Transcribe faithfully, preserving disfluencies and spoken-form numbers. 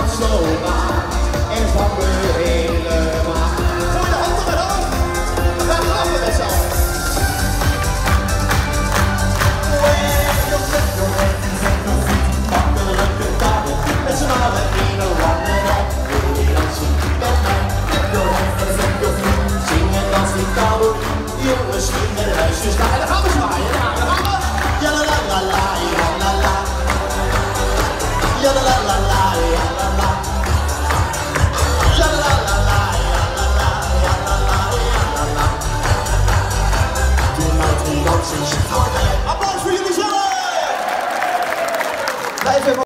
gaat zomaar en van me helemaal. Gooi de handen maar op. We gaan lachen met z'n allen. Makkelijke dagen met z'n allen in een lange rij. Wil je dansen met mij? Heb je even met je vriend? Zing en dans die koude. Jongens, kinderhuisjes, daar gaan we zwaaien. Daar gaan we. Ja la la la la, ja la la. Ja la la la la, ja la la. Ja la la la la, ja la la, ja la la, ja la la. Doe maar drie dansjes voor mij. Applaus voor jullie zelf! Blijf even.